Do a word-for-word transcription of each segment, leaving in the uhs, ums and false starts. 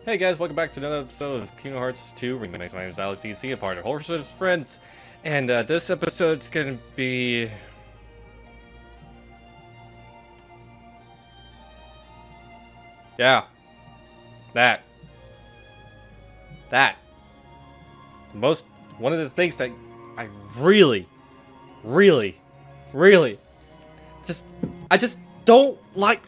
Hey guys, welcome back to another episode of Kingdom Hearts two Remix. My name is Alex D C, a part of Horsemen and Friends, and uh, this episode's gonna be... Yeah. That. That. Most... One of the things that I really, really, really... Just... I just don't like...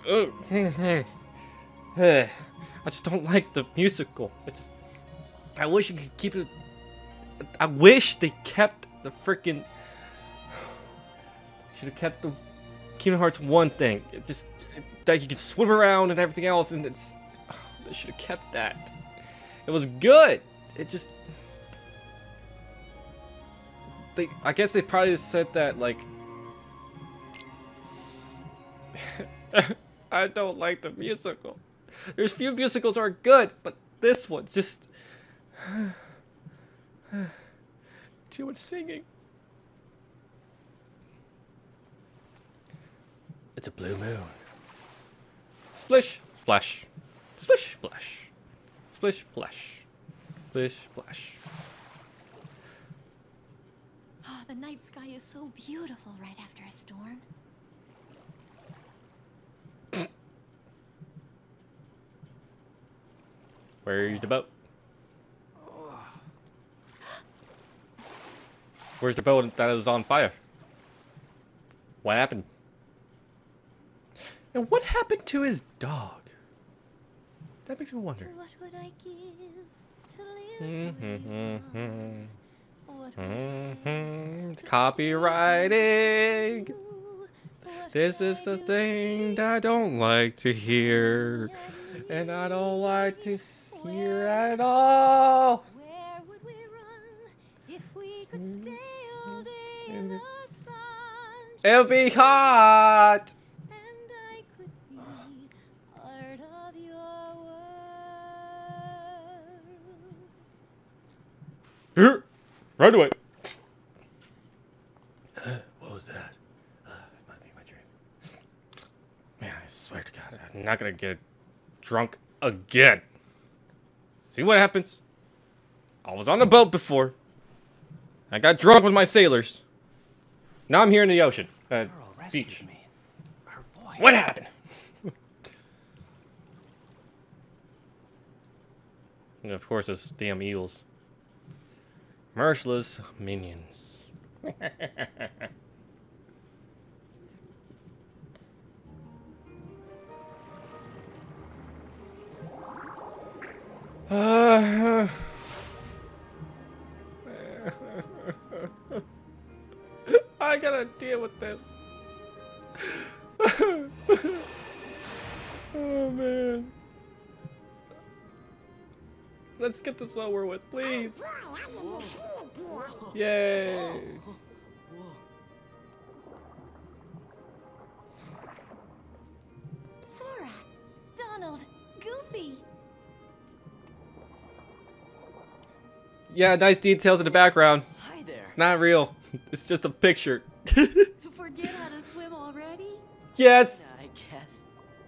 I just don't like the musical. It's... I wish you could keep it... I wish they kept the freaking... Should have kept the Kingdom Hearts one thing. It just... That you could swim around and everything else, and it's... Oh, they should have kept that. It was good. It just... They... I guess they probably said that, like... I don't like the musical. There's few musicals are good, but this one just too much singing. It's a blue moon. Splish, splash, splish, splash, splish, splash, splish, splash. Oh, the night sky is so beautiful right after a storm. Where's the boat? Where's the boat that was on fire? What happened? And what happened to his dog? That makes me wonder. What would I give to live Mm-hmm, with What would mm-hmm. Copywriting. This is the thing that I don't like to hear. And I don't like to hear at all. Where would we run if we could stay all day in the sun? It'll be hot. And I could be part of your world. Here, right away. What was that? Uh, it might be my dream. Man, I swear to God, I'm not gonna get drunk again. See what happens? I was on the boat before. I got drunk with my sailors. Now I'm here in the ocean. Uh, beach. Me. Her voice. What happened? And of course, those damn eels. Merciless minions. Uh, I gotta deal with this. Oh man. Let's get this over with, please. Yay. Sora, Donald, Goofy. Yeah, nice details in the background. Hi there. It's not real. It's just a picture. Forget how to swim already? Yes. I guess.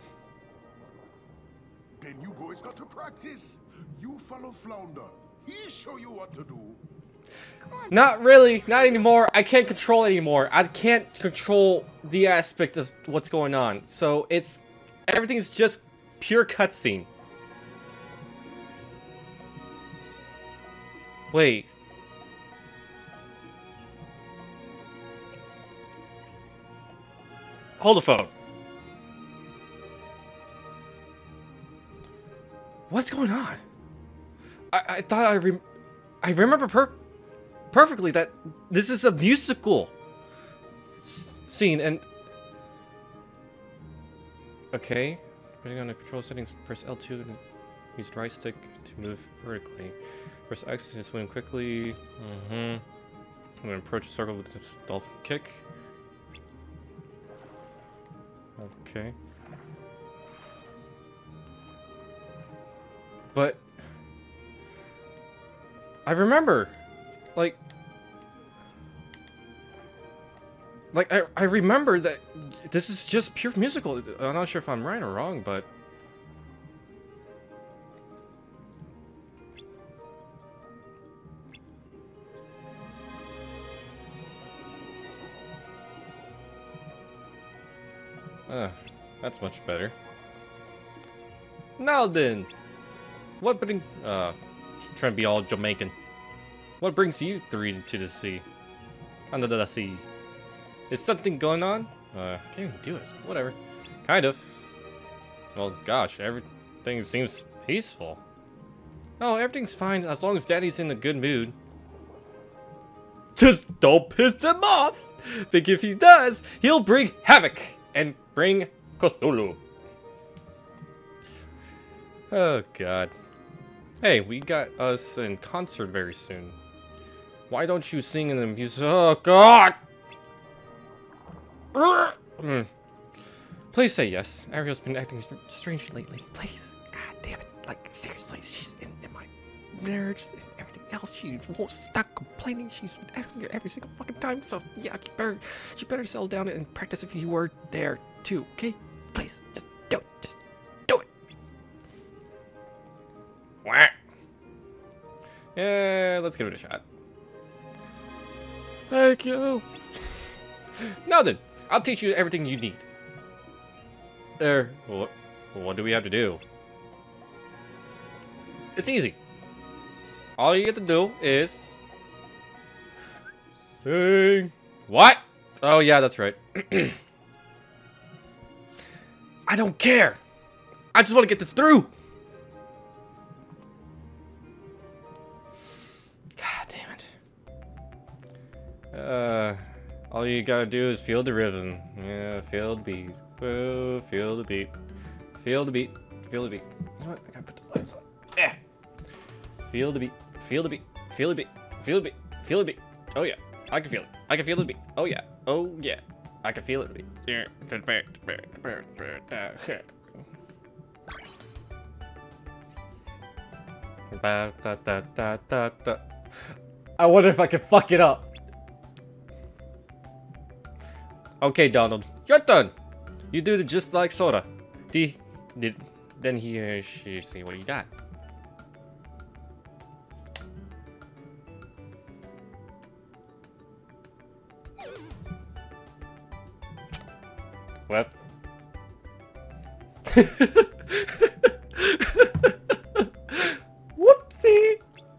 Then you boys got to practice. You follow Flounder. He'll show you what to do. Come on. Not really. Not anymore. I can't control it anymore. I can't control the aspect of what's going on. So it's... Everything's just pure cutscene. Wait. Hold the phone. What's going on? I, I thought I rem I remember per perfectly that this is a musical s scene and... Okay. Depending on the control settings, press L two and use the right stick to move vertically. Press X to swim quickly. Mm-hmm. I'm gonna approach a circle with this dolphin kick. Okay. But I remember, like, like I I remember that this is just pure musical. I'm not sure if I'm right or wrong, but Uh, that's much better. Now then, what bring? Uh, trying to be all Jamaican. What brings you three to the sea? Under the sea. Is something going on? Uh, can't even do it. Whatever. Kind of. Well, gosh, everything seems peaceful. Oh, everything's fine as long as Daddy's in a good mood. Just don't piss him off! Think if he does, he'll bring havoc and bring Cthulhu. Oh, God. Hey, we got us in concert very soon. Why don't you sing in the music? Oh, God! Mm. Please say yes. Ariel's been acting strangely lately. Please. God damn it. Like, seriously, she's in, in my marriage and everything else. She won't stop complaining. She's asking it every single fucking time. So, yeah, you better, you better settle down and practice if you were there, too. Okay? Please. Just do it. Just do it. Wah. Yeah, let's give it a shot. Thank you. Now then, I'll teach you everything you need. There. What, what do we have to do? It's easy. All you get to do is sing. What? Oh yeah, that's right. I don't care. I just want to get this through. God damn it. Uh, all you gotta do is feel the rhythm. Yeah, feel the beat. Oh, feel the beat. Feel the beat. Feel the beat. You know what? I gotta put the lights on. Yeah. Feel the beat. Feel the beat. Feel the beat. Feel the beat. Feel the beat. Oh yeah. I can feel it. I can feel the beat. Oh yeah. Oh yeah. I can feel it. Yeah. I wonder if I can fuck it up. Okay, Donald. Your turn. You do it just like Soda. D. Did. Then he uh, she say what you got. What? Whoopsie.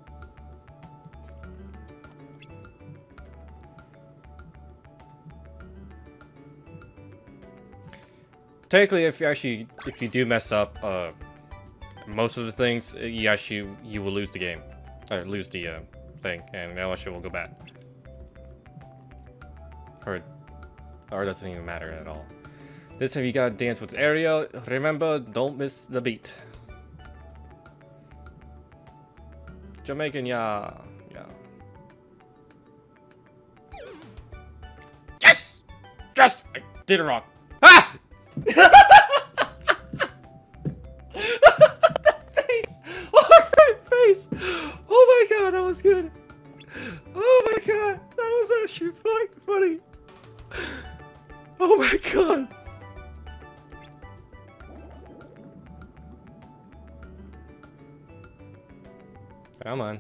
Technically, if you actually, if you do mess up, uh, most of the things, you actually, you will lose the game, or lose the uh, thing, and now actually will go bad. Or, or it doesn't even matter at all. This time you gotta dance with Ariel. Remember, don't miss the beat. Jamaican, yeah, yeah. Yes, yes, I did it wrong. Ah! That face! Oh, that face! Oh my god, that was good. Oh my god, that was actually fucking funny. Oh my god. Come on.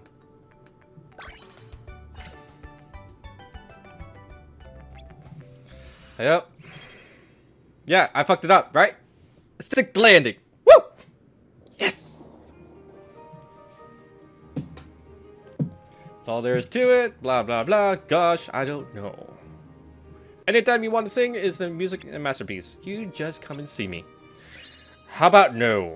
Yep. Yeah, I fucked it up, right? Stick the landing. Woo! Yes! That's all there is to it. Blah, blah, blah. Gosh, I don't know. Anytime you want to sing is the music and masterpiece. You just come and see me. How about no?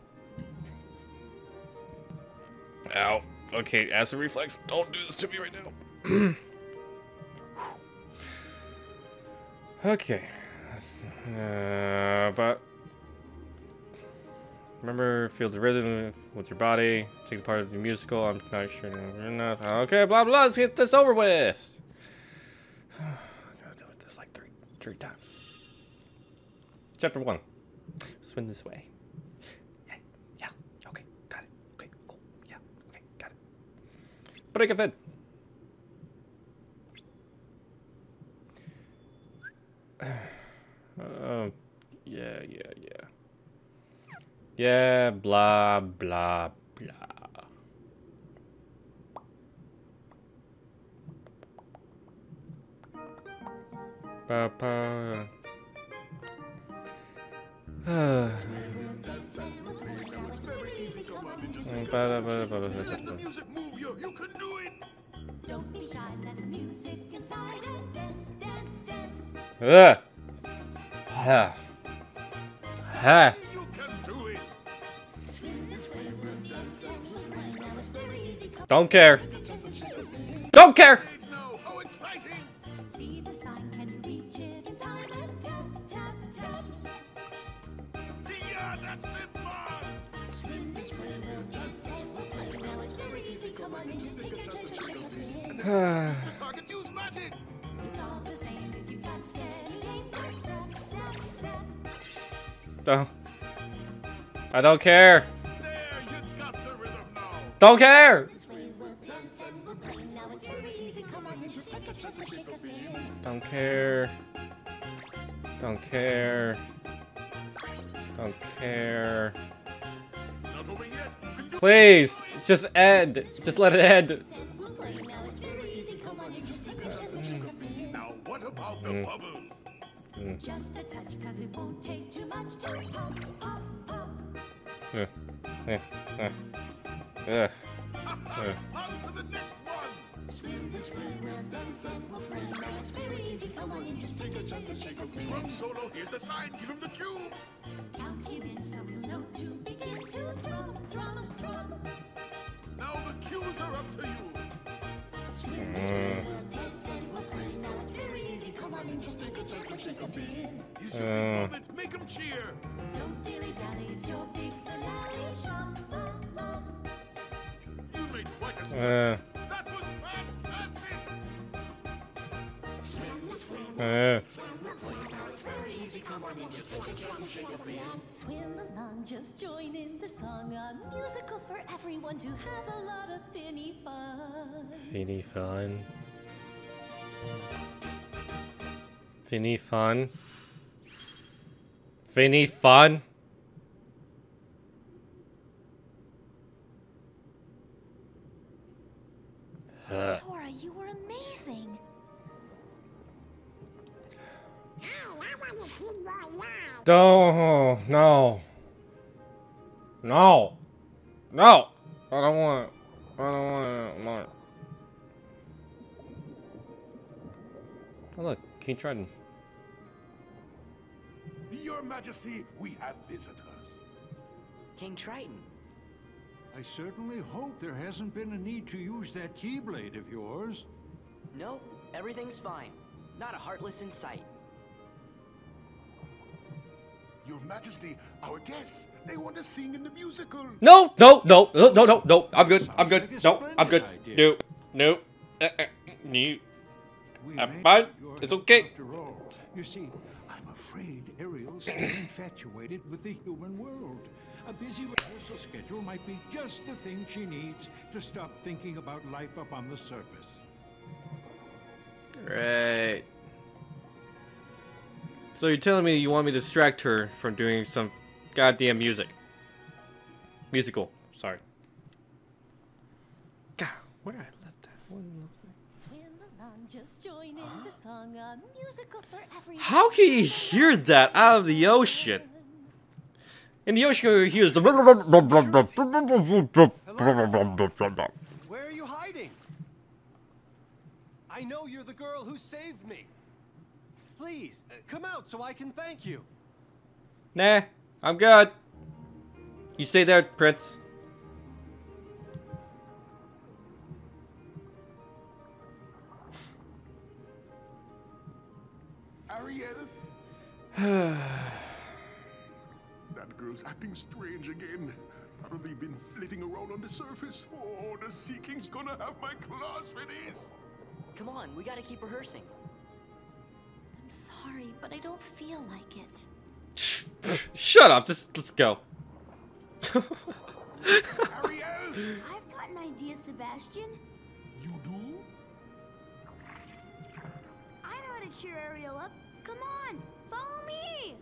Ow. Okay, acid reflex. Don't do this to me right now. Okay. Uh, but remember, feel the rhythm with your body. Take the part of the musical. I'm not sure enough. Okay, blah blah. Let's get this over with. I gotta do this like three, three times. Chapter one. Swim this way. Yeah, yeah. Okay, got it. Okay, cool. Yeah, okay, got it. Break a vid. Oh, yeah, yeah, yeah. Yeah, blah, blah, blah. Ba, ba. Let the music move you. You can do it. Don't be shy, let the music inside and dance, dance, dance. Ugh. Ha. Ha. You can do it. Swim this way, we'll dance and we'll play. Now it's very easy. Come Don't care. take a chance and shake a bit. Don't care. Wait now. How exciting. See the sign, can you reach it in time? And tap, tap, tap. Yeah, that's it, man. Swim this way, we'll dance and we'll play. Now it's very easy. Come on and just take a chance and shake a bit. It's the target use magic. It's all the same if you've got steady aim. Just zap, zap, zap. Don't. I don't care. There, you got the rhythm now. Don't care. This way we'll dance and we'll play. Now it's very easy. Come on and just take a chance and shake a bit. Don't care. Don't care. Don't care. It's not over yet. You can do Please, just end. Just let it end. And we'll play. Now it's very easy. Come on and just take a chance and shake a bit. it. Now, what about the Mm. bubbles? Just a touch, cause it won't take too much to pop, pop, pop. Uh, uh, uh, uh. On to the next one. Swim this way, we'll dance and we'll play. Now it's very easy. Come on and just take a chance and shake a bit. Drum solo. Here's the sign. Give him the cue. Count him in so we'll know to begin to drum, drum, drum. Now the cues are up to you. Swim this way, we'll dance and we'll play. Now it's very easy. Come on and just take a chance and shake a bit. Here's your Uh. big moment. Make him cheer. Don't dilly-dally, it's your big finale. Sha-la-la. You made quite a Uh, start. That was fantastic. Swim this way, uh. swim along, just join in the song. A musical for everyone to have a lot of finny fun. Finny fun. Finny fun. Finny fun. Uh, Sora, you were amazing. don't. No. No. No. I don't want it. I don't want it. More. Oh, look. King Triton. Your Majesty, we have visitors. King Triton. I certainly hope there hasn't been a need to use that keyblade of yours. No, everything's fine. Not a heartless in sight. Your Majesty, our guests, they want to sing in the musical. No, no, no, no, no, no, no. I'm good. I'm Sounds good. like a No, I'm good. splendid No, idea. no. Uh, uh, no. We I'm may fine. need your It's help okay. After all, you see, I'm afraid Ariel's still infatuated with the human world. A busy rehearsal schedule might be just the thing she needs to stop thinking about life up on the surface. Right. So you're telling me you want me to distract her from doing some goddamn music. Musical. Sorry. God, where did I left that? What was that? Swim along, just join in the song. A musical for everyone. How can you hear that out of the ocean? In the ocean, you hear the. Where are you hiding? I know you're the girl who saved me. Please, uh, come out so I can thank you. Nah, I'm good. You stay there, Prince. Ariel? That girl's acting strange again. Probably been flitting around on the surface. Oh, the Sea King's gonna have my claws for this. Come on, we gotta keep rehearsing. I'm sorry, but I don't feel like it. Shut up. Just let's go. Ariel! I've got an idea, Sebastian. You do? I know how to cheer Ariel up. Come on, follow me.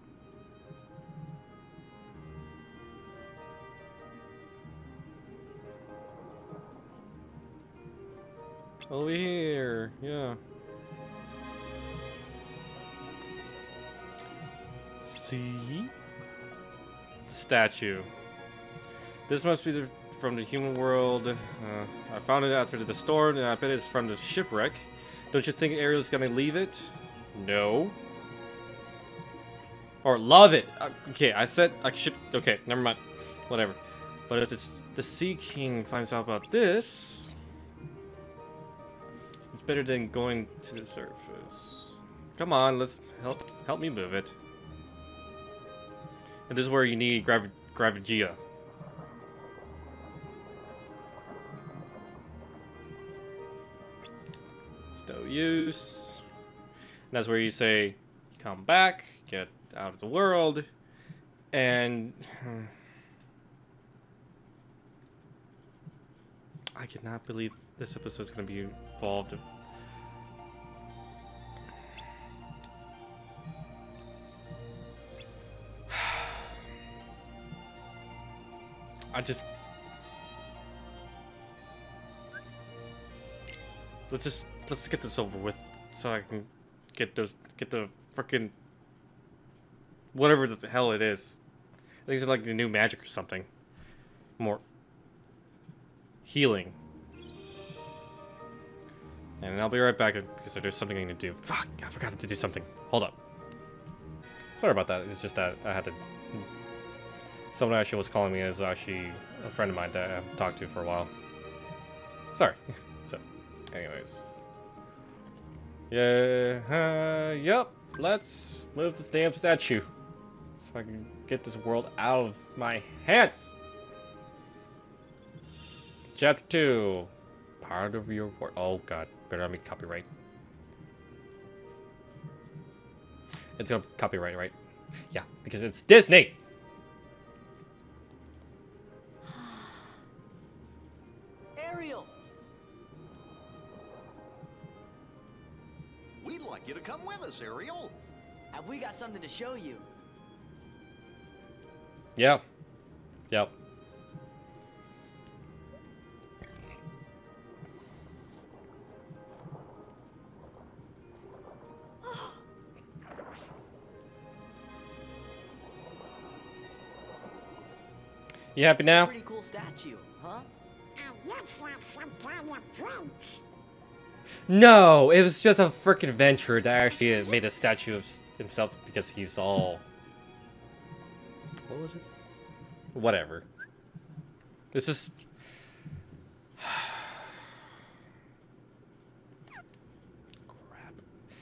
Over here. Yeah. See? statue. This must be the, from the human world. Uh, I found it after the storm, and I bet it's from the shipwreck. Don't you think Ariel's gonna leave it? No. Or love it. Uh, okay, I said I should. Okay, never mind. Whatever. But if it's the Sea King finds out about this, it's better than going to the surface. Come on, let's help help me move it. And this is where you need gravi gravigia. It's no use. And that's where you say, come back, get out of the world, and I cannot believe this episode is going to be involved. I just let's just let's get this over with, so I can get those get the frickin' whatever the hell it is. I think it's like the new magic or something. More healing. And I'll be right back because there's something I need to do. Fuck, I forgot to do something. Hold up. Sorry about that. It's just that I had to. Someone actually was calling me is actually a friend of mine that I haven't talked to for a while. Sorry. So, anyways. Yeah. Uh, yep. Let's move this damn statue so I can get this world out of my hands. Chapter two. Part of your work. Oh god. Better not be copyright. It's gonna be copyright, right? Yeah, because it's Disney. Ariel! We'd like you to come with us, Ariel. Have we got something to show you? Yeah. Yep. You happy now? Pretty cool statue, huh? No, it was just a freaking adventure that actually made a statue of himself because he's all... What was it? Whatever. This is... Crap.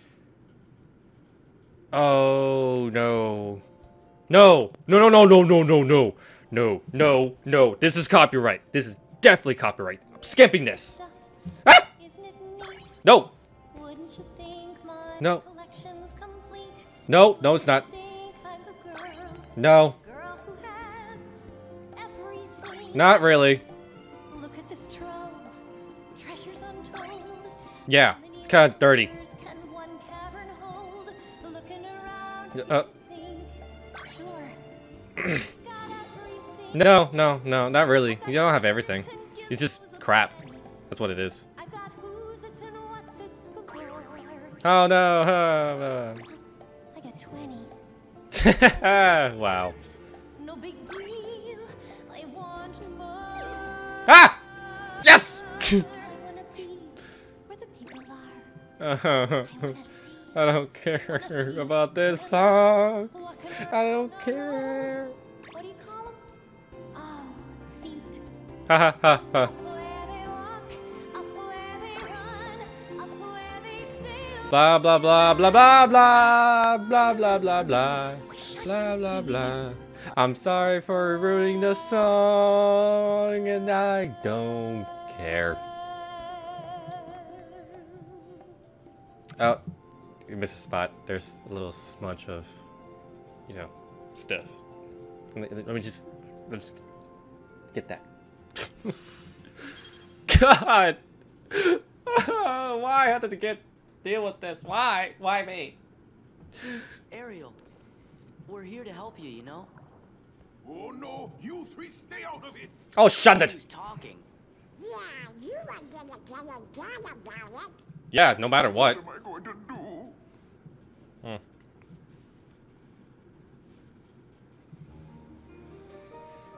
Oh, no. No! No, no, no, no, no, no, no! No, no, no. This is copyright. This is definitely copyright. I'm skipping this. Ah! Isn't it neat? No. Wouldn't you think my No. collection's complete? No, no, it's not. Think I'm the girl, No, girl who has everything. not really. Look at this trove, treasures untold. Yeah, it's kind of dirty. Can one cavern hold? Looking around, Uh, think, sure. He's got everything. no, no, no, not really. You don't have everything. It's just crap. That's what it is. I got who's it's and what's it's galore. Oh no. Uh, I got twenty. uh. Wow. No big deal. I want more. Ah! Yes! I wanna be where the people are. I wanna see. I don't care about this song. Walking I around don't on care. those- What do you call them? Oh, feet. Ha ha ha ha. Up where they walk, up where they run, up where they stay. Blah blah blah blah blah blah blah blah blah blah blah blah blah. I'm sorry for ruining the song, and I don't care. Oh, you missed a spot. There's a little smudge of, you know, stuff. Let me, let me just let's get that. God, why had to get deal with this? Why? Why me? Ariel, we're here to help you, you know? Oh no, you three stay out of it! Oh, shut it! Who's talking? Yeah, you were gonna tell your dad about it. Yeah, no matter what. What am I going to do? Hmm.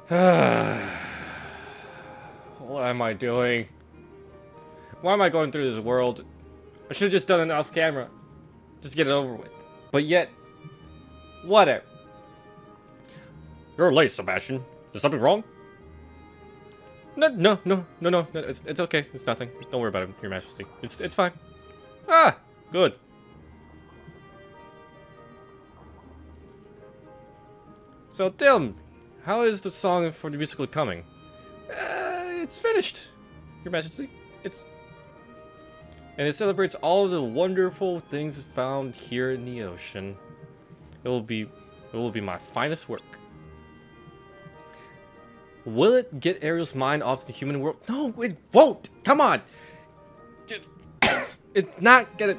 What am I doing? Why am I going through this world? I should have just done it off camera. Just get it over with. But yet, whatever. You're late, Sebastian. Is something wrong? No, no, no, no, no. no it's, it's okay. It's nothing. Don't worry about it, Your Majesty. It's, it's fine. Ah, good. So, tell me, how is the song for the musical coming? Uh, it's finished, Your Majesty. It's... And it celebrates all of the wonderful things found here in the ocean. It will be... It will be my finest work. Will it get Ariel's mind off the human world? No, it won't! Come on! Just, it's not gonna...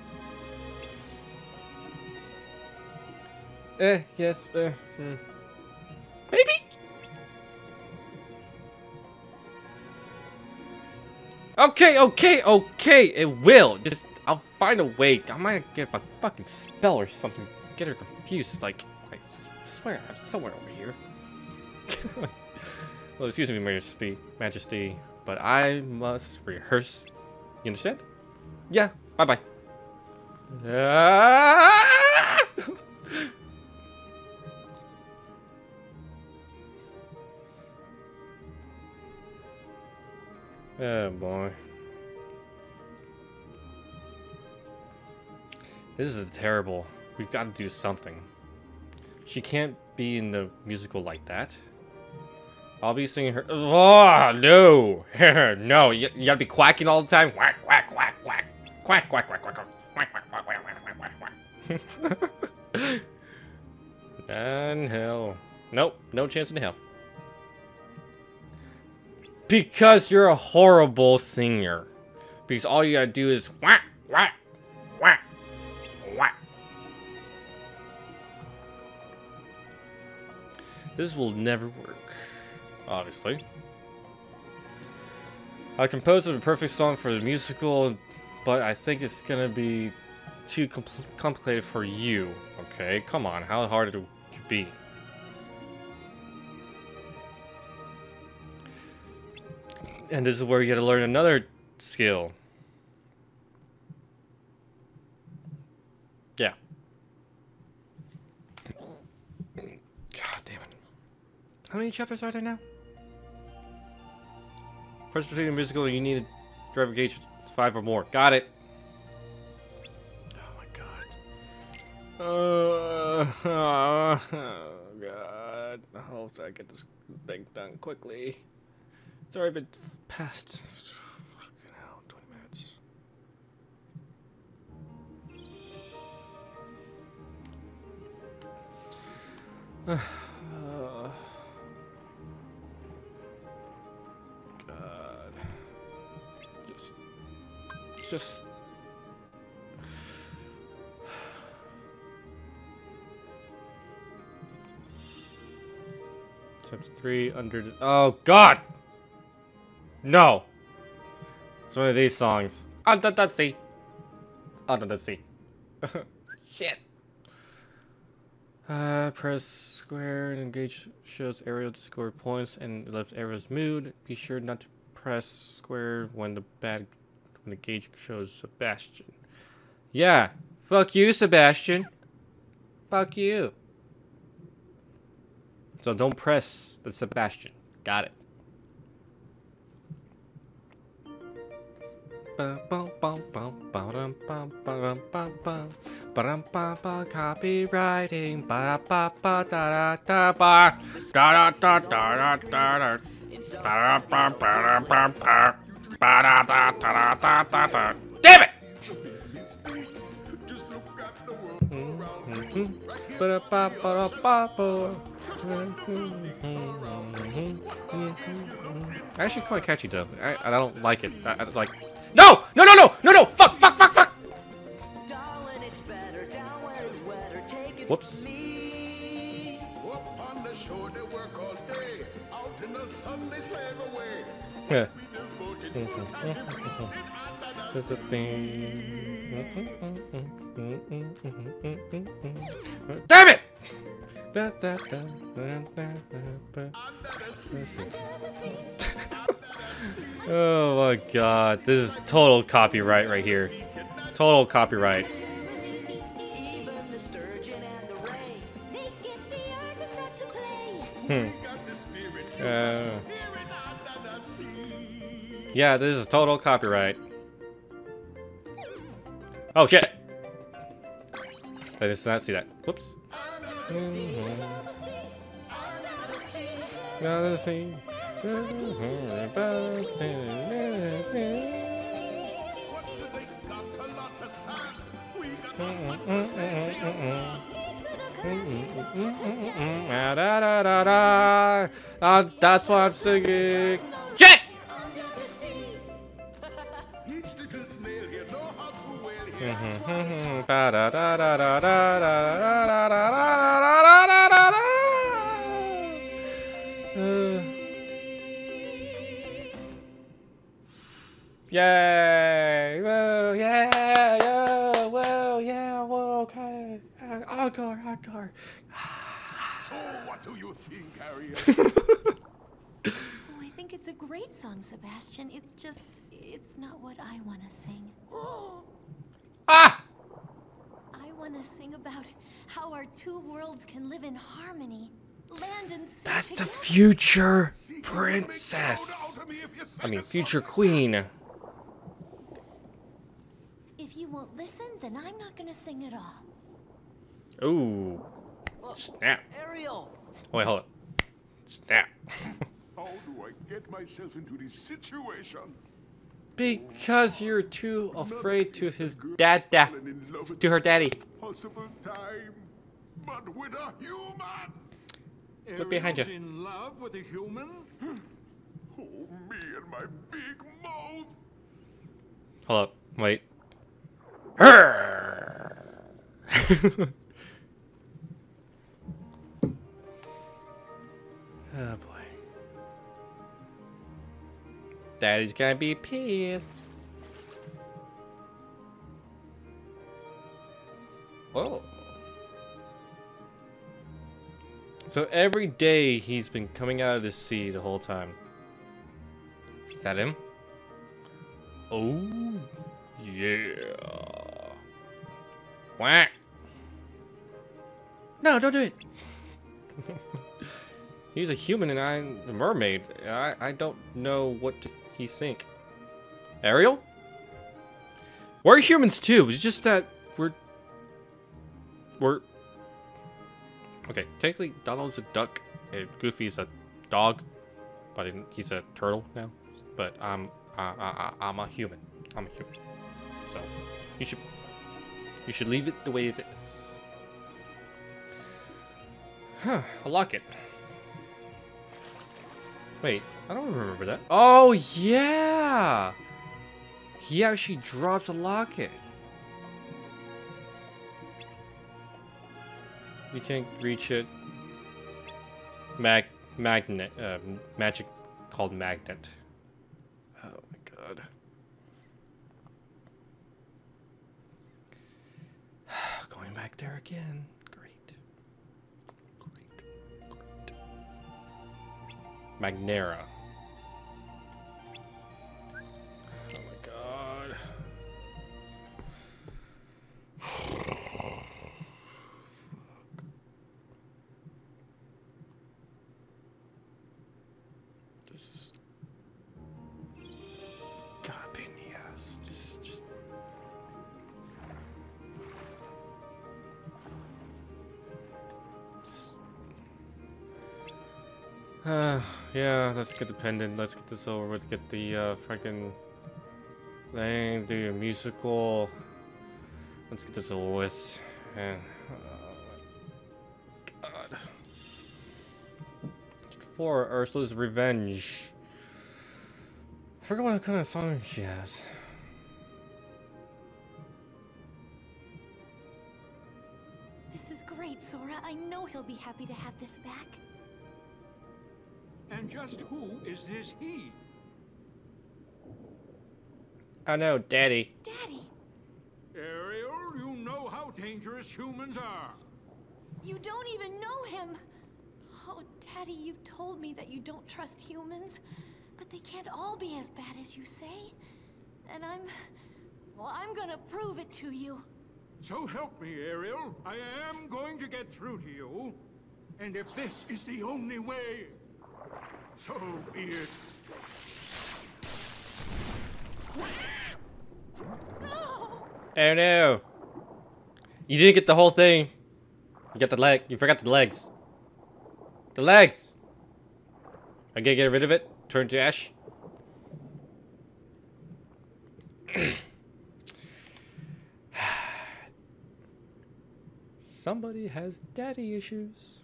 Eh, yes, uh, hmm. Maybe? Okay, okay, okay, it will. Just, I'll find a way. I might get a fucking spell or something. Get her confused. Like, I swear, I'm somewhere over here. Well, excuse me, Majesty, Majesty, but I must rehearse. You understand? Yeah, bye-bye. Ah! Oh boy. This is terrible. We've got to do something. She can't be in the musical like that. I'll be singing her. Oh, no. No, you, you gotta be quacking all the time. Quack, quack, quack, quack. Quack, quack, quack, quack, quack, quack, quack, quack, quack, quack, quack, quack. And hell. Nope, no chance in hell. Because you're a horrible singer. Because all you gotta do is whack, whack, whack, whack. This will never work, obviously. I composed a perfect song for the musical, but I think it's gonna be too compl complicated for you. Okay, come on, how hard it could be? And this is where you gotta learn another skill. Yeah. God damn it. How many chapters are there now? First between the musical, you need to driver gauge five or more. Got it. Oh my god. Uh, oh god. I hope I get this thing done quickly. It's already been past. Fucking hell, twenty minutes. uh, God. Just. Just. Chapter three under. Oh, God! No! It's one of these songs. Under the sea. Under the sea. Shit. Uh, press square and engage shows Ariel to score points and lifts Ariel's mood. Be sure not to press square when the bad when the gauge shows Sebastian. Yeah. Fuck you, Sebastian. Fuck you. So don't press the Sebastian. Got it. Copywriting. Damn it! Just look at the world around you. Actually, quite catchy though. I, I don't like it. I, I like. No! No! No! No! No! No! Fuck! Fuck! Fuck! Fuck! Whoops. Up on the shore they work all day. Out in the sun they slave away. Yeah. We devoted full time devotion under the There's a thing. Damn it! Da, da, da, da, da, da. Oh my god, this is total copyright right here. Total copyright. Even the sturgeon and the ray. They get the urge and start to play. Hmm. Got the spirit. Uh, Hear it under the sea. yeah, this is total copyright. Oh shit! I did not see that. Whoops. Under the sea. What do they got? A lot of sand. We got a lot of Da, da, da, da, da. Uh, that's what I'm singing. Shit! Each little snail here know how to wail here. Da, da, da, da, da, da, da, da, da, da, da, da, da, da. Uh. Yay! Whoa! Yeah! Yeah! Whoa! Yeah! Whoa! Okay! Uh, encore! Encore! So what do you think, Ariel? Oh, I think it's a great song, Sebastian. It's just, it's not what I want to sing. Ah! I want to sing about how our two worlds can live in harmony. Land and sea That's the together. future See, you make princess. sound out of me if you I sing mean, a song future like queen. If you won't listen, then I'm not going to sing at all. Ooh! Snap! Ariel! Wait, hold on. Snap! How do I get myself into this situation? Because you're too afraid to his dad, da, Fallen in love with to her daddy. possible time, but with a human. Look behind you. Ariel's in love with a human? Oh, me and my big mouth. Hold up, wait. Arr! Oh boy. Daddy's gonna be pissed. Whoa. So every day he's been coming out of the sea the whole time. Is that him? Oh, yeah. Whack. No, don't do it. He's a human and I'm a mermaid. I, I don't know what to, he think. Ariel? We're humans too. It's just that we're... We're... Okay, technically Donald's a duck and Goofy's a dog. But he's a turtle now. But I'm, uh, I, I, I'm a human. I'm a human. So, you should... You should leave it the way it is. Huh, a locket. Wait, I don't remember that. Oh, yeah! He actually drops a locket. You can't reach it. Mag... Magnet. Uh, magic called magnet. Oh my god. Going back there again. Great. Great. Great. Magnera. Oh my god. This is... God, pain in the ass. Just, just... Uh, yeah, let's get the pendant. Let's get this over with. Get the uh, freaking thing. Do a musical. Let's get this over with. And oh my god. For Ursula's Revenge. I forgot what kind of song she has. This is great, Sora. I know he'll be happy to have this back. And just who is this he? I know, Daddy. Daddy! Ariel, you know how dangerous humans are. You don't even know him. Oh, Daddy, you've told me that you don't trust humans, but they can't all be as bad as you say. And I'm... well, I'm gonna prove it to you. So help me, Ariel. I am going to get through to you. And if this is the only way, so be it. Oh no! You didn't get the whole thing. You got the leg. You forgot the legs. The legs! I gotta get rid of it. Turn to ash. Somebody has daddy issues.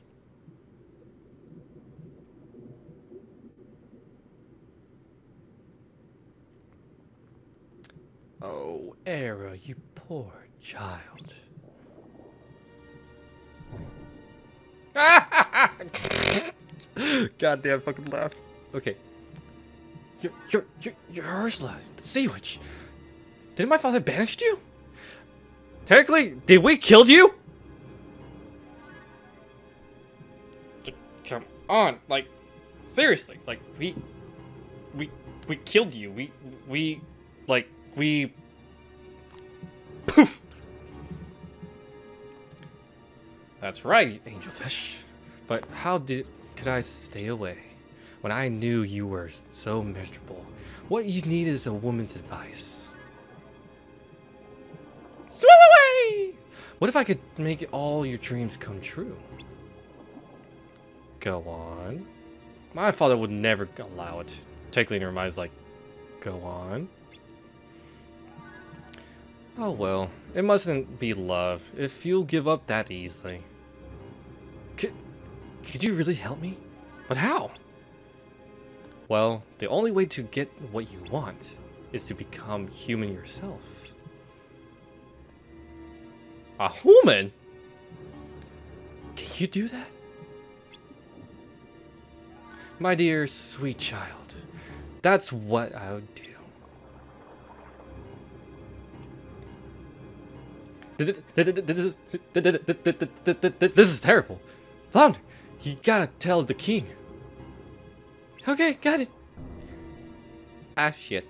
Oh, Era, you poor child. Goddamn fucking laugh. Okay. You're, you're, you're, you're Ursula, the Sea Witch. Didn't my father banish you? Technically, did we kill you? Come on, like, seriously, like, we, we, we killed you. We, we, like, we, poof. That's right, angelfish. But how did could I stay away when I knew you were so miserable? What you need is a woman's advice. Swim away! What if I could make all your dreams come true? Go on. My father would never allow it. Technically, in her mind's like, go on. Oh well, it mustn't be love if you'll give up that easily. Could, could you really help me? But how? Well, the only way to get what you want is to become human yourself. A human? Can you do that? My dear sweet child, that's what I would do. This is terrible. Flounder, you gotta tell the king. Okay, got it. Ah, shit.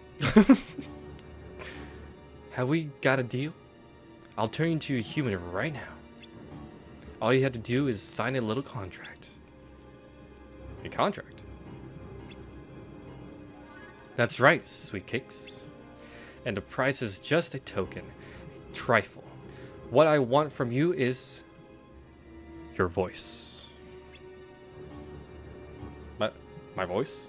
Have we got a deal? I'll turn you into a human right now. All you have to do is sign a little contract. A contract? That's right, sweet cakes. And the price is just a token, a trifle. What I want from you is your voice. My, my voice?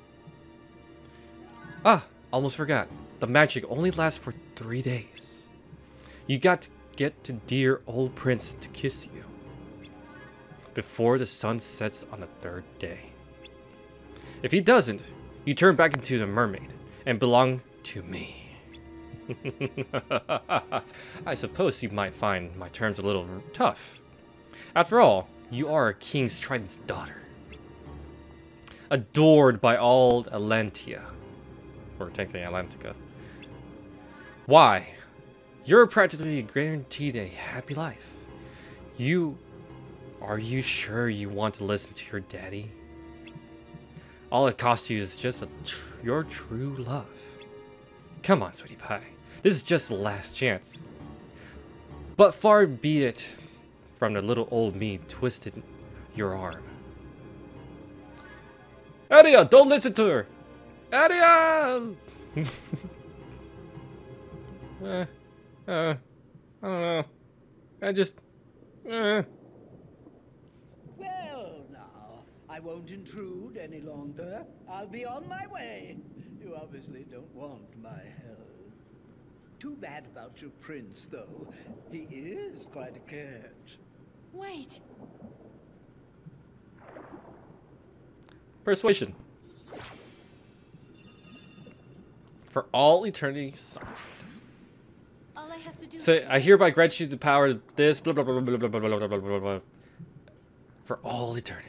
Ah, almost forgot. The magic only lasts for three days. You got to get to dear old Prince to kiss you before the sun sets on the third day. If he doesn't, you turn back into the mermaid and belong to me. I suppose you might find my terms a little tough. After all, you are a king's trident's daughter. Adored by all Atlantia. Or technically Atlantica. Why? You're practically guaranteed a happy life. You... Are you sure you want to listen to your daddy? All it costs you is just a tr your true love. Come on, sweetie pie. This is just the last chance. But far be it from the little old me twisted your arm. Aria, don't listen to her! Aria! uh, uh, I don't know. I just... Uh. Well, now, I won't intrude any longer. I'll be on my way. You obviously don't want my help. Too bad about your prince, though. He is quite a catch. Wait. Persuasion. For all eternity, soft. All I have to do Say, I hereby grant you the power of this, blah, blah, blah, blah, blah, blah, blah, blah, blah, blah, blah, for all eternity.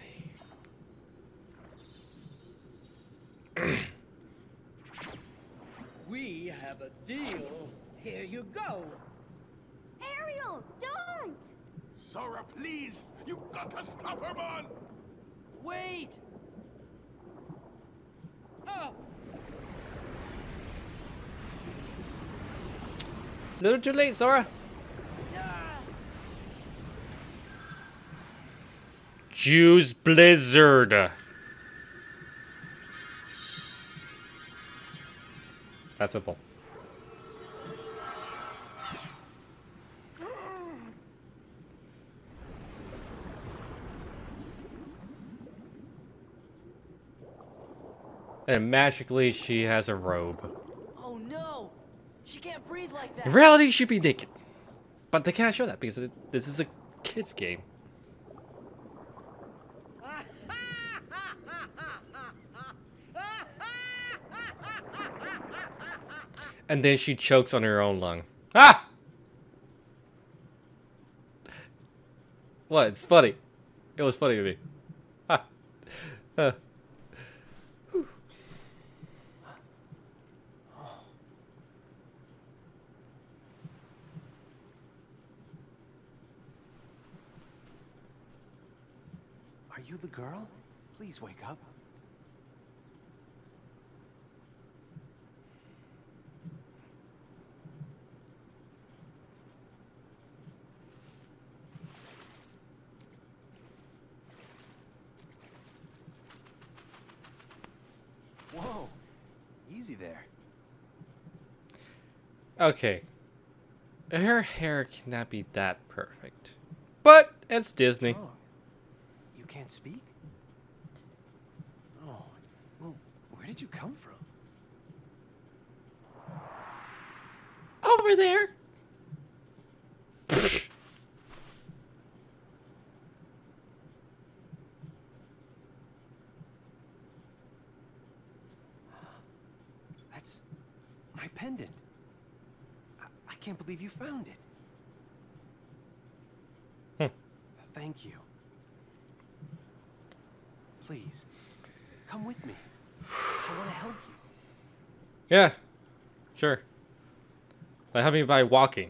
We have a deal. Here you go. Ariel, don't! Sora, please! You gotta stop her, man! Wait! Oh. A little too late, Sora. Ah. Choose Blizzard. That's simple. And magically, she has a robe. Oh no! She can't breathe like that! In reality, she'd be naked. But they can't show that because it, this is a kid's game. And then she chokes on her own lung. Ah! What? It's funny. It was funny to me. Ah. Uh. Are you the girl? Please wake up. Whoa, easy there. Okay. Her hair cannot be that perfect. But it's Disney. Oh, you can't speak? Oh, well, where did you come from? Over there. That's my pendant. I, I can't believe you found it. Hmm. Thank you. Please, come with me. I want to help you. Yeah. Sure. Like, help me by walking.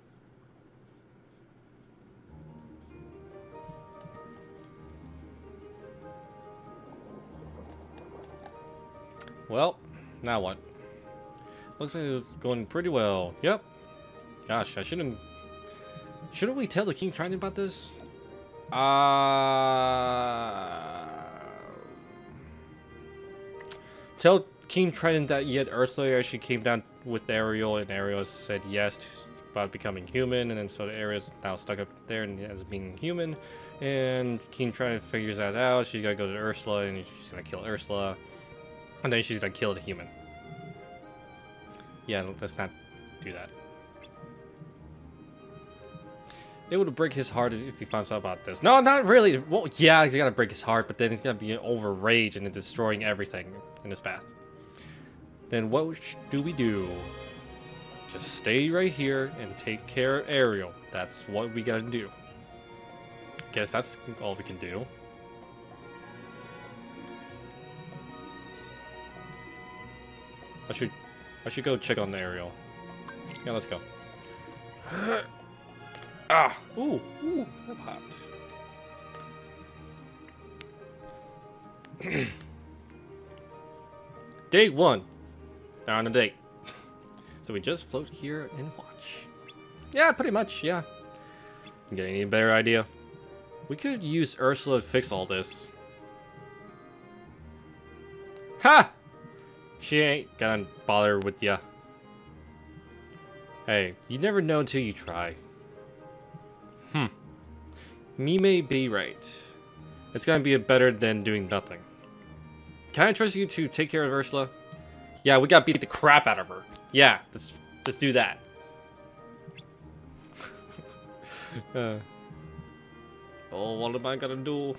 Well, now what? Looks like it's going pretty well. Yep. Gosh, I shouldn't... Shouldn't we tell the King Trident about this? Uh... Tell King Trident that yet Ursula actually came down with Ariel, and Ariel said yes about becoming human, and then so the Ariel's now stuck up there and as being human. And King Trident figures that out. She's gotta go to Ursula, and she's gonna kill Ursula. And then she's gonna kill the human. Yeah, let's not do that. It would break his heart if he finds out about this. No, not really. Well, yeah, he's gotta break his heart, but then he's gonna be overraged and destroying everything in his path. Then what do we do? Just stay right here and take care of Ariel. That's what we gotta do. Guess that's all we can do. I should, I should go check on the Ariel. Yeah, let's go. Ah, ooh, ooh, that popped. Day one. Now on a date. So we just float here and watch. Yeah, pretty much, yeah. You get any better idea? We could use Ursula to fix all this. Ha! She ain't gonna bother with ya. Hey, you never know until you try. Hmm. Me may be right. It's gonna be better than doing nothing. Can I trust you to take care of Ursula? Yeah, we gotta beat the crap out of her. Yeah, let's let's do that. uh. Oh, what am I gonna do?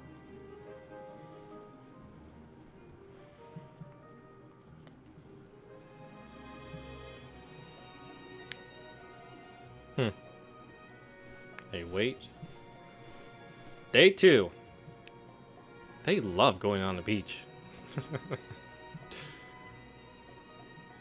Hmm. Hey, wait. Day two. They love going on the beach.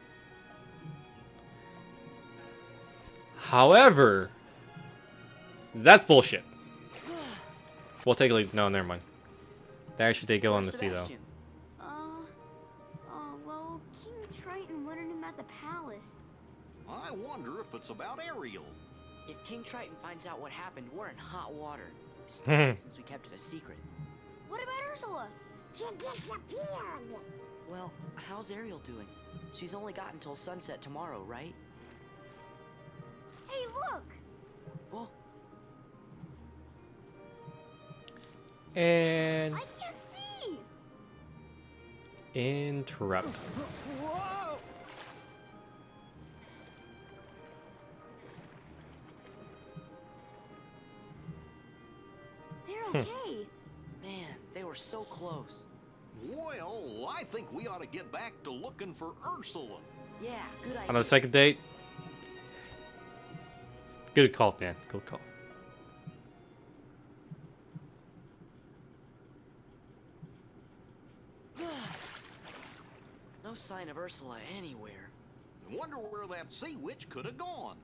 However, That's bullshit. We'll take a leave. No, never mind. They actually did go on the sea, though. Uh, oh, well, King Triton wanted him at the palace. I wonder if it's about Ariel. If King Triton finds out what happened, we're in hot water. Especially since we kept it a secret. What about Ursula? She disappeared. Well, how's Ariel doing? She's only got until sunset tomorrow, right? Hey, look! Well, And I can't see! interrupt. whoa! They're okay. Man, they were so close. Well, I think we ought to get back to looking for Ursula. Yeah, good idea. On the second date. Good call, man. Good call. No sign of Ursula anywhere. Wonder where that sea witch could have gone.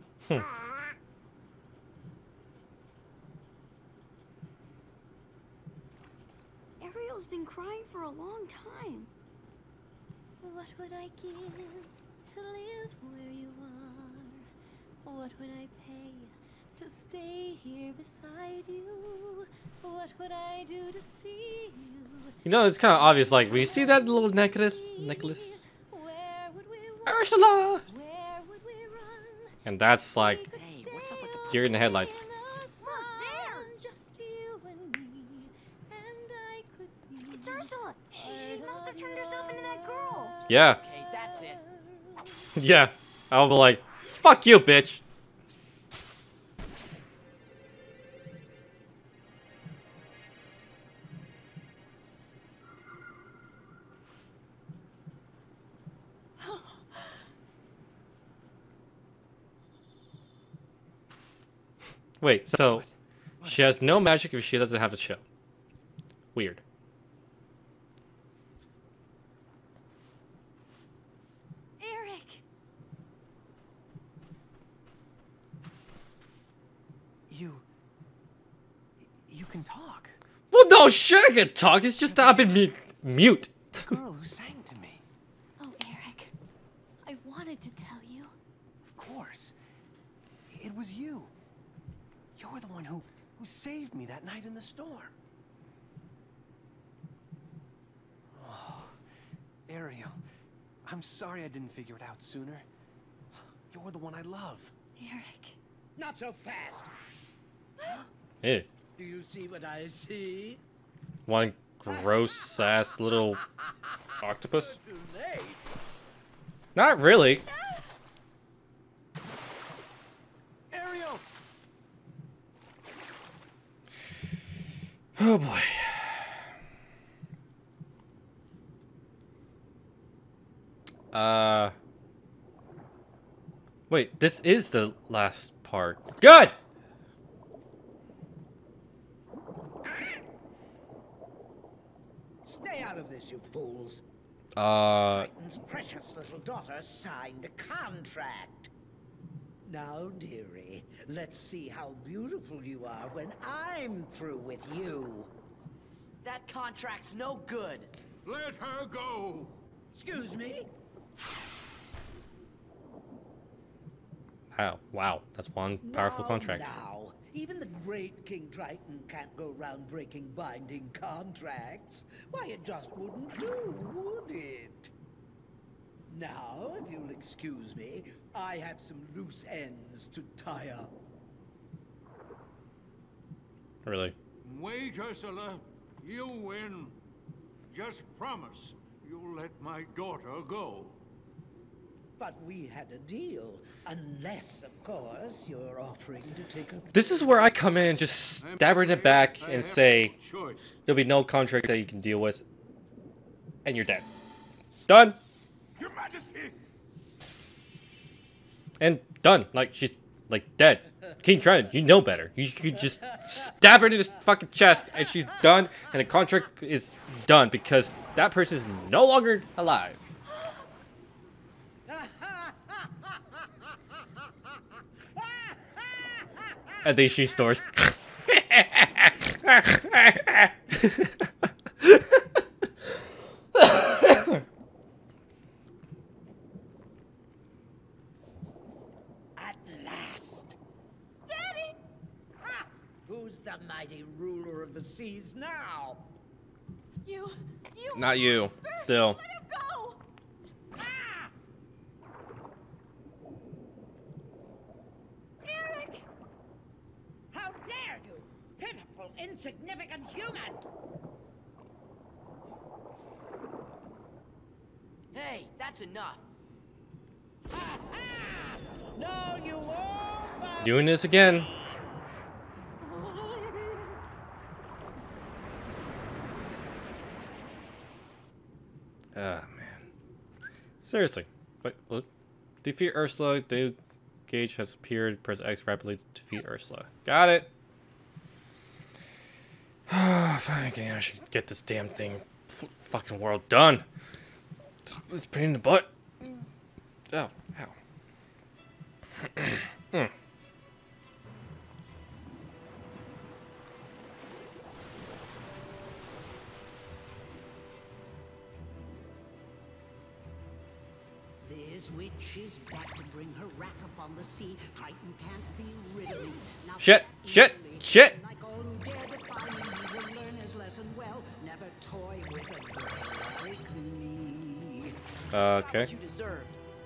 Ariel's been crying for a long time. What would I give to live where you are? What would I pay to stay here beside you? What would I do to see you? You know, it's kind of obvious. Like, when you see that little necklace, necklace, Where would we walk? Ursula, Where would we run? and that's like Hey, what's up with the deer in the headlights. Look, there! Just you and me, and I could be. It's Ursula! She, she must have turned herself into that girl! Yeah, Okay, that's it. yeah. I'll be like, fuck you, bitch. Wait, so she has no magic if she doesn't have a show. Weird. Eric! You... You can talk. Well, no, sure I can talk. It's just that I've been mu- mute. The girl who sang to me. Oh, Eric. I wanted to tell you. Of course. It was you. You're the one who, who saved me that night in the storm. Oh, Ariel, I'm sorry I didn't figure it out sooner. You're the one I love. Eric. Not so fast. Hey, Do you see what I see? one gross ass little octopus. Too late. Not really. Ariel! Oh boy. Uh. Wait, this is the last part. Good! Stay out of this, you fools. Uh. Triton's precious little daughter signed a contract. Now, dearie, let's see how beautiful you are when I'm through with you. That contract's no good. Let her go. Excuse me? Wow, wow, that's one powerful Now, contract. Now, even the great King Triton can't go round breaking binding contracts. Why, it just wouldn't do, would it? Now, if you'll excuse me, I have some loose ends to tie up. Really? Wait, Ursula. You win. Just promise you'll let my daughter go. But we had a deal, unless, of course, you're offering to take a... This is where I come in and just stab her in the back I and have say, no choice. there'll be no contract that you can deal with. And you're dead. Done. Your Majesty! And done. Like, she's, like, dead. King Triton, you know better. You could just stab her in his fucking chest and she's done. And the contract is done because that person is no longer alive. I think she stores. At last. Daddy! Ah, who's the mighty ruler of the seas now? You, you. Not you. monster! Still. Let him go! Ah! Eric! How dare you, pitiful, insignificant human! Hey, that's enough. Ha ha! No, you won't! Bob. Doing this again. Ah, man. Seriously. Wait, what? Defeat Ursula. The new gauge has appeared. Press X rapidly to defeat Ursula. Got it. Fine, I can actually get this damn thing, f fucking world done. This pain in the butt. Oh, ow. Hmm. This witch is back to bring her wrath upon the sea. Triton can't be rid of me. Now Shit, shit, shit. like all who dare defy me, he will learn his lesson well. Never toy with a girl like me. Uh, Got okay. what you deserved.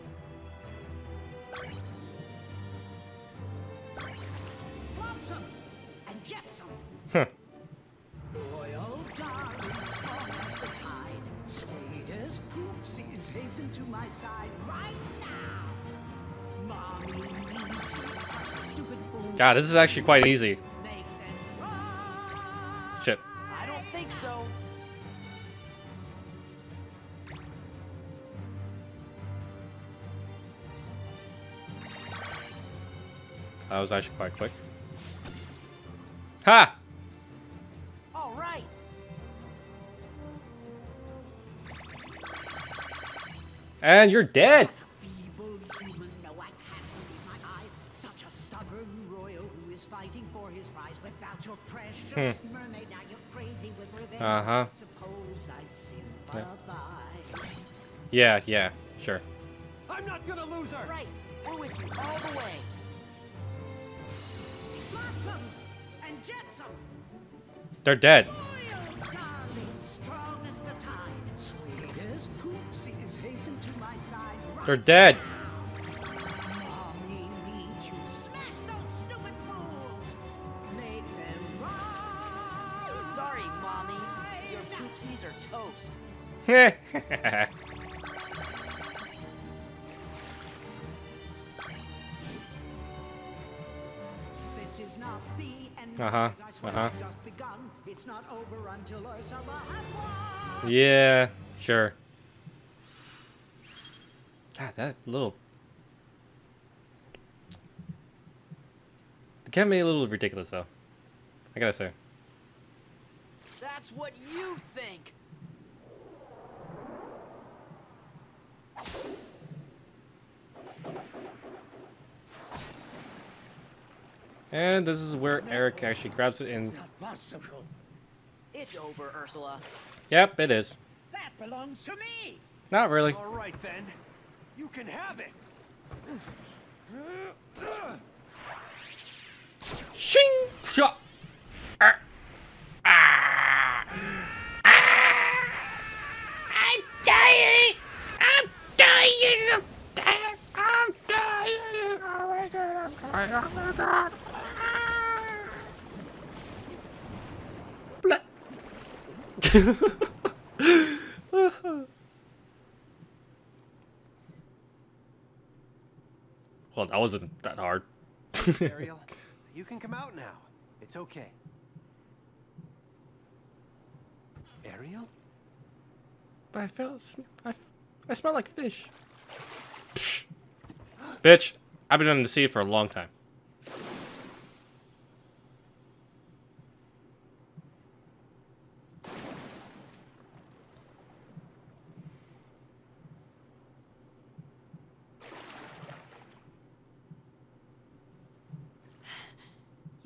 Flotsam and jetsam. Huh. Royal darling, strong as the tide. Sweet as poopsies, hasten to my side right now. Mommy needs you, touch the stupid fool. God, this is actually quite easy. Make them run. Shit. I don't think so. That was actually quite quick. Ha! All right. And you're dead. Feeble human, no, I can't believe my eyes. Such a stubborn royal who is fighting for his prize without your precious mermaid. Now you're crazy with revenge. Uh-huh. I suppose I sympathize. Yeah, yeah, sure. I'm not gonna lose her! Right. We're with you all the way. Flotsam and jetsam. They're dead. Royal darling, strong as the tide. Sweet as poopsies, hasten to my side. Right They're dead. Mommy needs you. Smash those stupid fools. Make them run. Sorry, Mommy. Your poopsies are toast. This is not the end. Uh-huh, As I swear uh-huh. I've just begun. It's not over until Ursula has won. Yeah, sure. God, that little... It can be a little ridiculous, though. I gotta say. That's what you think. And this is where Eric actually grabs it and... It's not possible. It's over, Ursula. Yep, it is. That belongs to me. Not really. All right, then. You can have it! Shing! Shot! Ah! Ah! Ah! I'm dying! I'm dying of death! I'm dying! Oh my god, I'm dying! Oh my god! Well, that wasn't that hard. Ariel, you can come out now. It's okay. Ariel? But I felt, sm- I, f- I smell like fish. Psh. Bitch, I've been on the sea for a long time.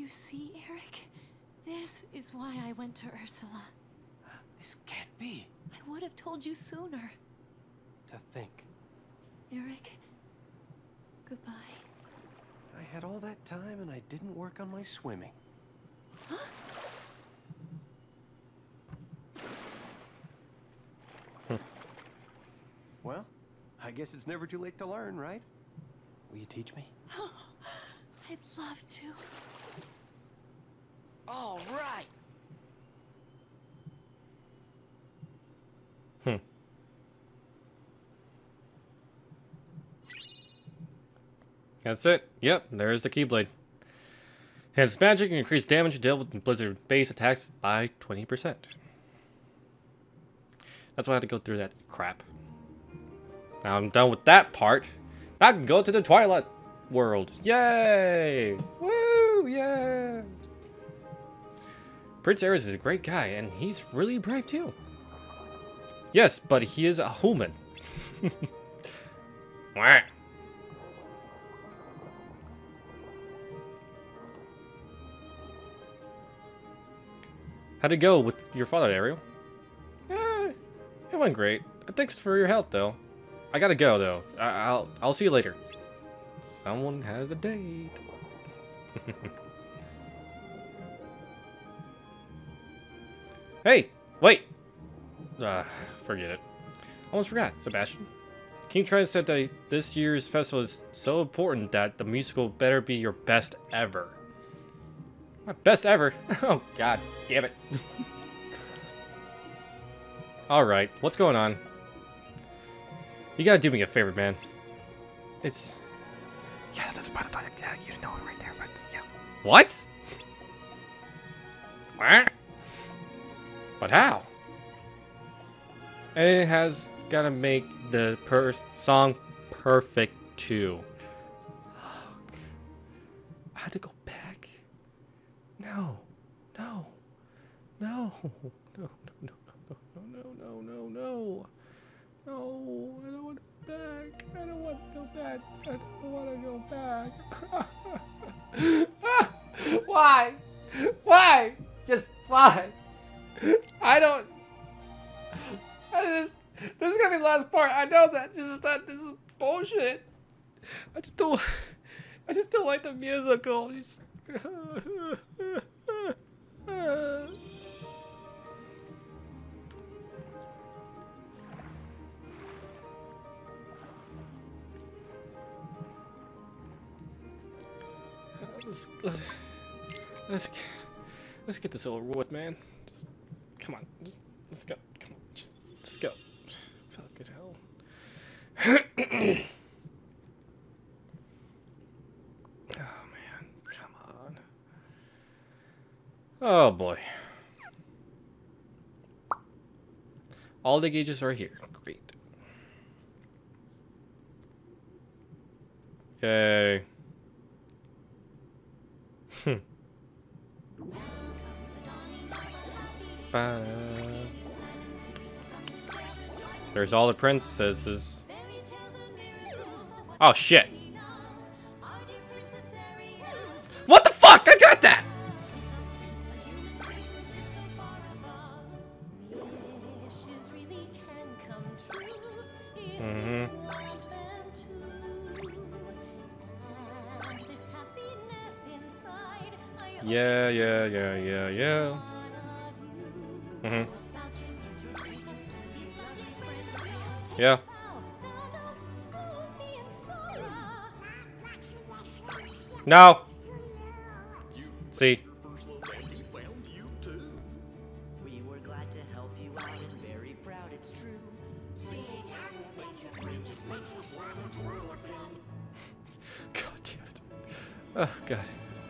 You see, Eric? This is why I went to Ursula. This can't be. I would have told you sooner. To think. Eric, goodbye. I had all that time and I didn't work on my swimming. Huh? Well, I guess it's never too late to learn, right? Will you teach me? I'd love to. All right. Hmm. That's it. Yep, there's the Keyblade. Has magic and increased damage dealt with Blizzard base attacks by twenty percent. That's why I had to go through that crap. Now I'm done with that part. Now I can go to the Twilight world. Yay! Woo! Yeah! Prince Ares is a great guy, and he's really brave too. Yes, but he is a human. Wah. How'd it go with your father, Ariel? Eh, it went great. Thanks for your help, though. I gotta go, though. I I'll I'll see you later. Someone has a date. Hey, wait. Ah, forget it. Almost forgot, Sebastian. King Triton said that this year's festival is so important that the musical better be your best ever. My best ever? Oh, god damn it. Alright, what's going on? You gotta do me a favor, man. It's... Yeah, that's about it. Yeah, you know it right there, but yeah. What? What? But how? And it has gotta make the per song perfect too. I had to go back. No, no, no, no, no, no, no, no, no, no, no, no. I don't want to go back. I don't want to go back. I don't want to go back. Why? Why? Just why? I don't. This, this is gonna be the last part. I know that. This is not. This is bullshit. I just don't. I just don't like the musical. It's, let's, let's, let's, let's get this over with, man. Just, come on. Just, let's go. Come on. Just, let's go. Fucking hell. Oh, man. Come on. Oh, boy. All the gauges are here. Great. Yay. Hmm. Bye. There's all the princesses. Oh shit. What the fuck? I got that! Mm-hmm. Yeah, yeah, yeah, yeah, yeah. Mm-hmm. Yeah. No. See. We were glad to help you out and very proud it's true. God damn it. Oh god.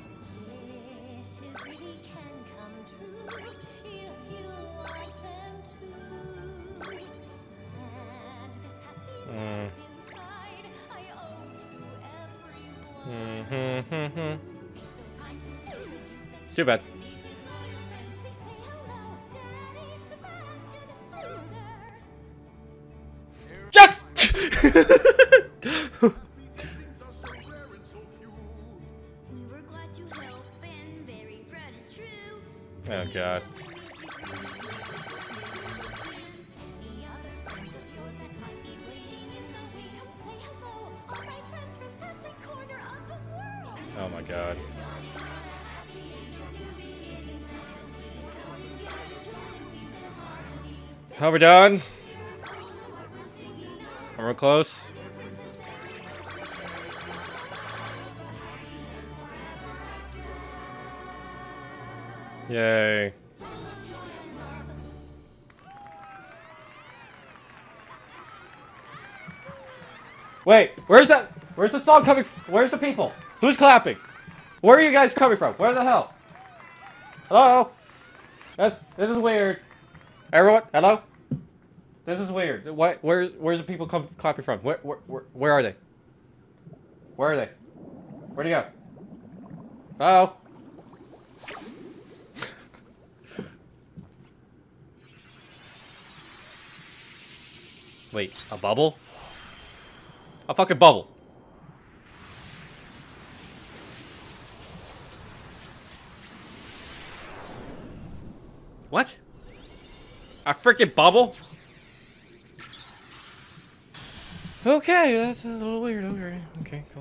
Mm. Mm-hmm. Too bad. Yes! We were glad to help and Oh god. Oh my god. How we done? Are we close? Yay. Wait, where's that? Where's the song coming from? Where's the people? Who's clapping? Where are you guys coming from? Where the hell? Hello? That's, this is weird. Everyone, hello? This is weird. What? Where? Where's the people come clapping from? Where? Where? Where, where are they? Where are they? Where'd he go? Hello? Wait, a bubble? A fucking bubble. What? A freaking bubble? Okay, that's a little weird. Okay, okay, cool.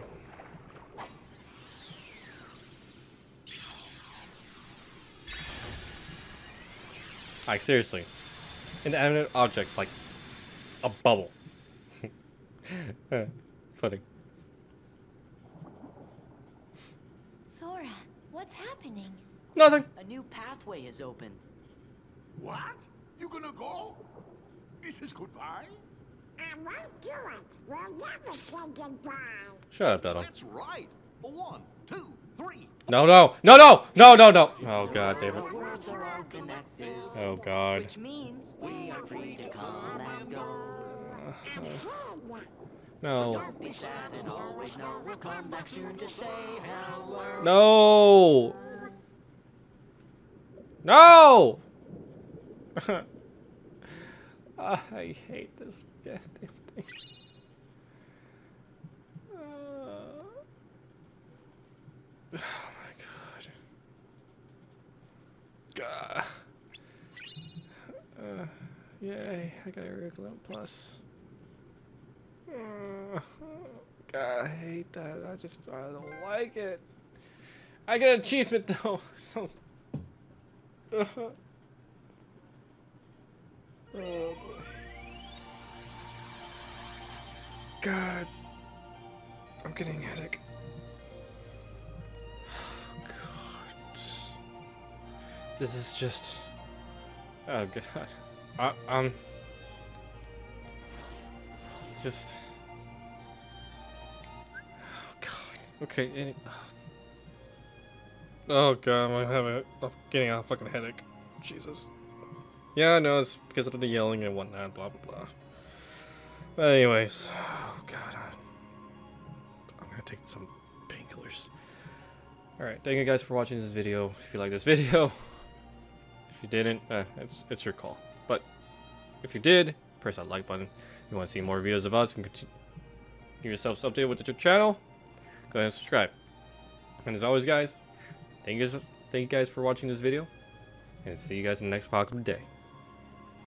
Like, seriously. Inanimate object, like a bubble. Funny. Sora, what's happening? Nothing. A new pathway is open. What? You gonna go? This is goodbye? I won't do it. We'll never say goodbye. Shut up, Beto. That's right. One, two, three. No, no, no, no, no, no, no. Oh god, damn it. Our worlds are all connected. Oh god. Which means we are free to come and go. No. Don't be sad and always know we'll come back soon to say hello. No. No. uh, I hate this goddamn thing. Uh, oh my god. God. Uh, yay! I got a regular plus. Uh, God, I hate that. I just I don't like it. I get an achievement though. So. Uh, oh boy. God. I'm getting a headache. Oh, God. This is just. Oh god. I, um. Just. Oh god. Okay. Any, oh god. I'm having. I'm getting a fucking headache. Jesus. Yeah, I know it's because of the yelling and whatnot. Blah blah blah. But anyways. Oh god. I'm gonna take some painkillers. All right. Thank you guys for watching this video. If you like this video. If you didn't, eh, it's it's your call. But if you did, press that like button. If you want to see more videos of us and continue keep yourselves updated with the channel, go ahead and subscribe. And as always, guys, thank you guys, thank you guys for watching this video, and see you guys in the next apocalyptic day.